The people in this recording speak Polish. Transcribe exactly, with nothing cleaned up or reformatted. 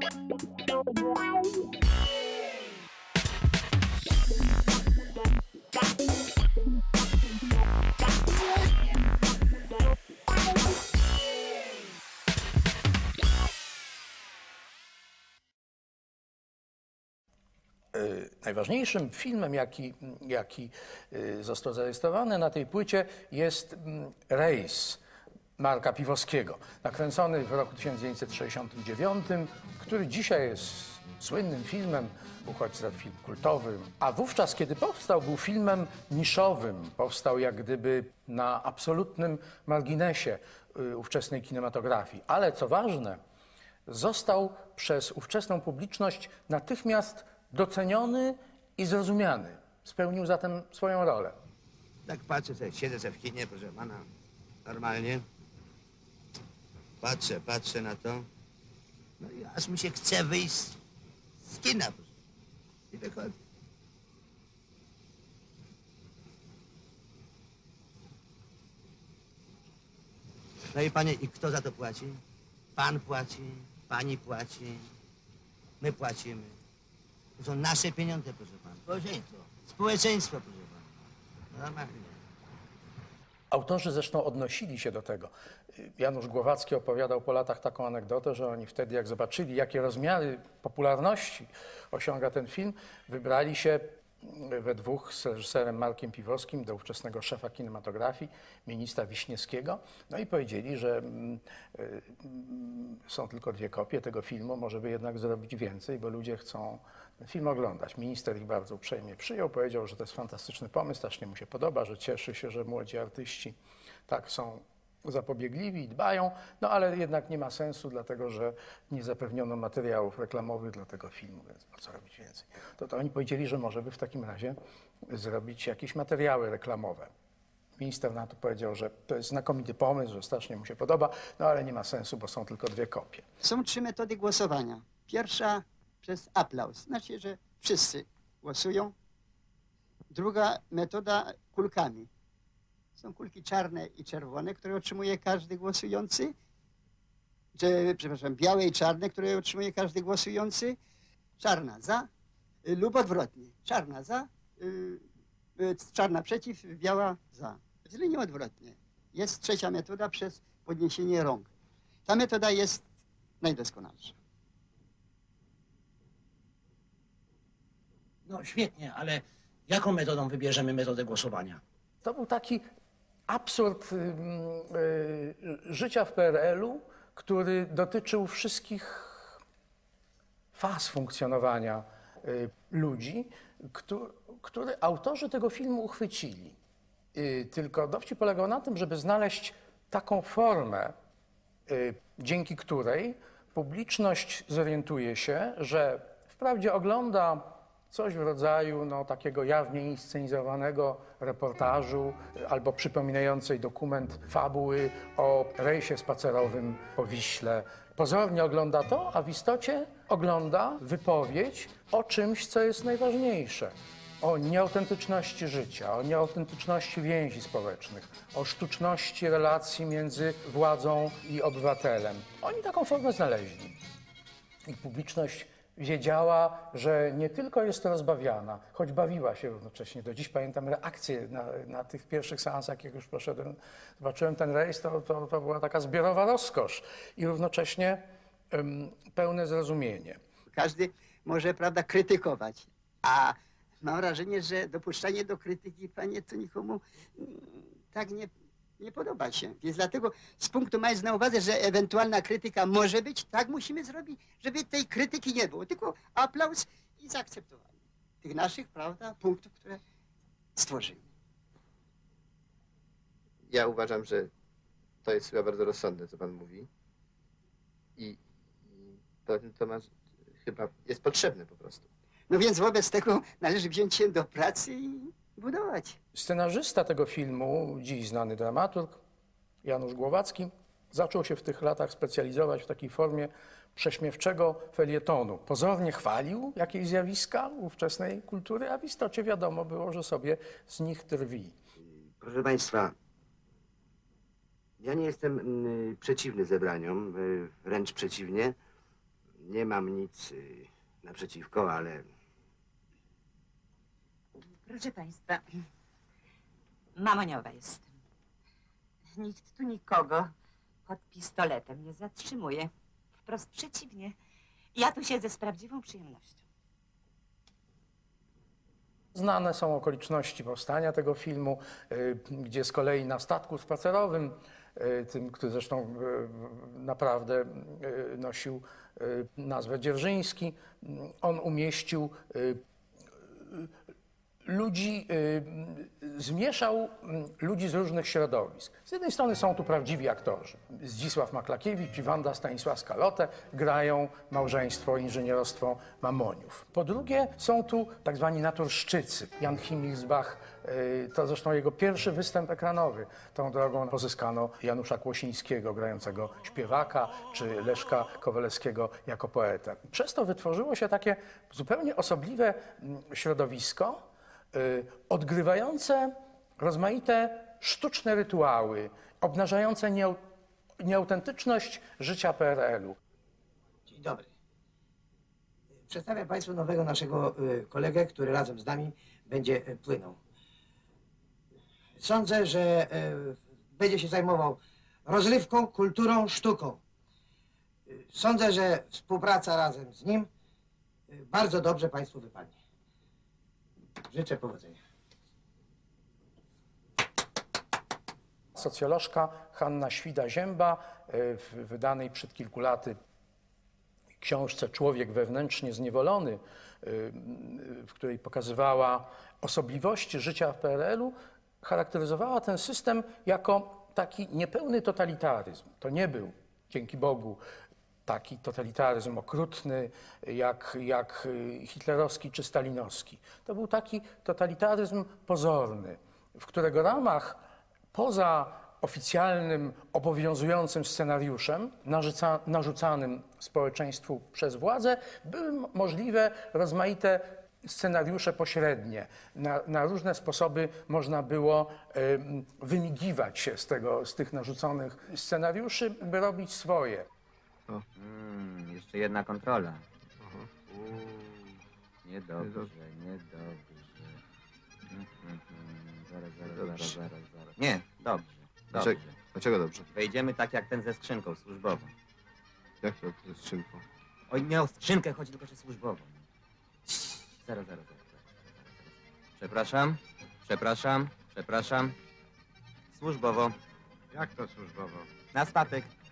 Najważniejszym filmem, jaki, jaki został zarejestrowany na tej płycie, jest Rejs Marka Piwowskiego, nakręcony w roku tysiąc dziewięćset sześćdziesiątym dziewiątym, który dzisiaj jest słynnym filmem, uchodźca, film kultowym, a wówczas, kiedy powstał, był filmem niszowym, powstał jak gdyby na absolutnym marginesie ówczesnej kinematografii, ale co ważne, został przez ówczesną publiczność natychmiast doceniony i zrozumiany. Spełnił zatem swoją rolę. Tak patrzę sobie, siedzę sobie w kinie, proszę pana, normalnie. Patrzę, patrzę na to. No i aż mi się chce wyjść z kina. Proszę. I wychodzę. No i panie, i kto za to płaci? Pan płaci, pani płaci, my płacimy. To są nasze pieniądze, proszę pana. Społeczeństwo. Społeczeństwo, proszę pana. Normalnie. Autorzy zresztą odnosili się do tego. Janusz Głowacki opowiadał po latach taką anegdotę, że oni wtedy, jak zobaczyli, jakie rozmiary popularności osiąga ten film, wybrali się we dwóch z reżyserem Markiem Piwowskim do ówczesnego szefa kinematografii, ministra Wiśniewskiego, no i powiedzieli, że mm, y, są tylko dwie kopie tego filmu, może by jednak zrobić więcej, bo ludzie chcą ten film oglądać. Minister ich bardzo uprzejmie przyjął, powiedział, że to jest fantastyczny pomysł, strasznie mu się podoba, że cieszy się, że młodzi artyści tak są zapobiegliwi i dbają, no ale jednak nie ma sensu, dlatego że nie zapewniono materiałów reklamowych dla tego filmu, więc po co robić więcej? To, to oni powiedzieli, że może by w takim razie zrobić jakieś materiały reklamowe. Minister na to powiedział, że to jest znakomity pomysł, że strasznie mu się podoba, no ale nie ma sensu, bo są tylko dwie kopie. Są trzy metody głosowania. Pierwsza przez aplauz, znaczy, że wszyscy głosują. Druga metoda kulkami. Są kulki czarne i czerwone, które otrzymuje każdy głosujący. Czy, przepraszam, białe i czarne, które otrzymuje każdy głosujący. Czarna za lub odwrotnie. Czarna za, yy, czarna przeciw, biała za. Czyli nie odwrotnie. Jest trzecia metoda przez podniesienie rąk. Ta metoda jest najdoskonalsza. No świetnie, ale jaką metodą wybierzemy metodę głosowania? To był taki absurd y, y, życia w P R L-u, który dotyczył wszystkich faz funkcjonowania y, ludzi, który, który autorzy tego filmu uchwycili. Y, tylko dowcip polegał na tym, żeby znaleźć taką formę, y, dzięki której publiczność zorientuje się, że wprawdzie ogląda coś w rodzaju no, takiego jawnie inscenizowanego reportażu albo przypominającej dokument fabuły o rejsie spacerowym po Wiśle. Pozornie ogląda to, a w istocie ogląda wypowiedź o czymś, co jest najważniejsze. O nieautentyczności życia, o nieautentyczności więzi społecznych, o sztuczności relacji między władzą i obywatelem. Oni taką formę znaleźli. I publiczność wiedziała, że nie tylko jest rozbawiana, choć bawiła się równocześnie. Do dziś pamiętam reakcję na, na tych pierwszych seansach, jak już poszedłem, zobaczyłem ten rejs, to, to, to była taka zbiorowa rozkosz i równocześnie um, pełne zrozumienie. Każdy może, prawda, krytykować, a mam wrażenie, że dopuszczanie do krytyki, panie, to nikomu mm, tak nie, nie podoba się. Więc dlatego z punktu mając na uwadze, że ewentualna krytyka może być, tak musimy zrobić, żeby tej krytyki nie było, tylko aplauz i zaakceptowanie tych naszych, prawda, punktów, które stworzymy. Ja uważam, że to jest chyba bardzo rozsądne, co pan mówi. I, i to, to ma, chyba jest potrzebne po prostu. No więc wobec tego należy wziąć się do pracy i budować. Scenarzysta tego filmu, dziś znany dramaturg, Janusz Głowacki, zaczął się w tych latach specjalizować w takiej formie prześmiewczego felietonu. Pozornie chwalił jakieś zjawiska ówczesnej kultury, a w istocie wiadomo było, że sobie z nich drwi. Proszę państwa, ja nie jestem y, przeciwny zebraniom, y, wręcz przeciwnie. Nie mam nic y, naprzeciwko, ale Proszę państwa, mamoniowa jestem. Nikt tu nikogo pod pistoletem nie zatrzymuje. Wprost przeciwnie. Ja tu siedzę z prawdziwą przyjemnością. Znane są okoliczności powstania tego filmu, y, gdzie z kolei na statku spacerowym, y, tym, który zresztą y, naprawdę y, nosił y, nazwę Dzierżyński, y, on umieścił y, ludzi, y, zmieszał y, ludzi z różnych środowisk. Z jednej strony są tu prawdziwi aktorzy. Zdzisław Maklakiewicz i Wanda Stanisławska-Lotte grają małżeństwo, inżynierostwo Mamoniów. Po drugie są tu tak zwani naturszczycy. Jan Himmelsbach, y, to zresztą jego pierwszy występ ekranowy. Tą drogą pozyskano Janusza Kłosińskiego, grającego śpiewaka, czy Leszka Kowalewskiego jako poetę. Przez to wytworzyło się takie zupełnie osobliwe y, środowisko, y, odgrywające rozmaite sztuczne rytuały, obnażające nieau nieautentyczność życia P R L-u. Dzień dobry. Przedstawiam Państwu nowego naszego y, kolegę, który razem z nami będzie y, płynął. Sądzę, że y, będzie się zajmował rozrywką, kulturą, sztuką. Y, sądzę, że współpraca razem z nim y, bardzo dobrze Państwu wypadnie. Życzę powodzenia. Socjolożka Hanna Świda-Zięba w wydanej przed kilku laty książce Człowiek wewnętrznie zniewolony, w której pokazywała osobliwości życia w P R L-u, charakteryzowała ten system jako taki niepełny totalitaryzm. To nie był, dzięki Bogu, taki totalitaryzm okrutny jak, jak hitlerowski czy stalinowski. To był taki totalitaryzm pozorny, w którego ramach poza oficjalnym, obowiązującym scenariuszem narzuca, narzucanym społeczeństwu przez władzę były możliwe rozmaite scenariusze pośrednie. Na, na różne sposoby można było y, wymigiwać się z, tego, z tych narzuconych scenariuszy, by robić swoje. Mm, jeszcze jedna kontrola. Uuu, niedobrze, niedobrze. Mm, mm, mm. Zaraz, zaraz, zaraz, zaraz, zaraz. Nie, dobrze, dobrze. Dlaczego, dlaczego dobrze? Wejdziemy tak jak ten ze skrzynką służbową. Jak to ze skrzynką? Oj, nie o skrzynkę chodzi, tylko że służbową. Zaraz, zaraz, zaraz, zaraz. Przepraszam, przepraszam, przepraszam. Służbowo. Jak to służbowo? Na statek.